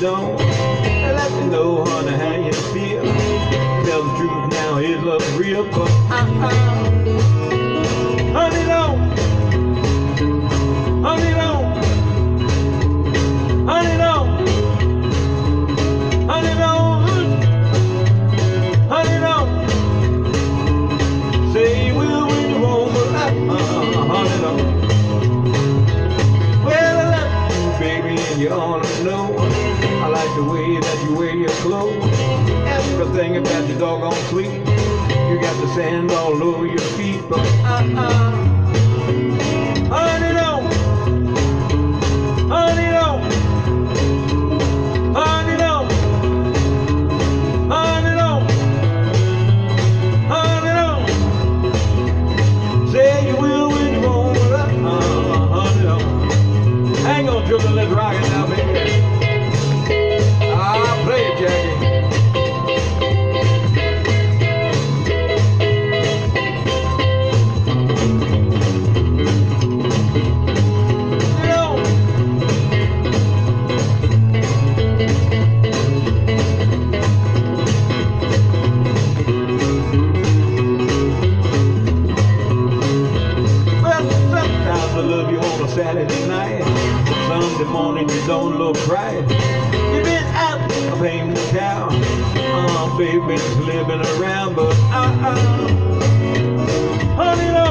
don't. And let me know, honey, how you feel. Tell the truth now, is love real? But honey, don't. Honey, don't. Honey, don't. Honey, don't. Honey, don't. Say you will when you won't, but honey, don't. Well, I love you, baby, and you ought to know. I like the way that you wear your clothes. Everything about your doggone sweet. You got the sand all over your feet, but honey, don't. Honey, don't. Honey, don't. Honey, don't. Honey, don't. Say you will when you won't, but honey, don't. Hang on, sugar, let's rock it now, baby. I'll play it, Jackie. Saturday night, Sunday morning you don't look right. You've been out playing the town, baby, just living around, but honey,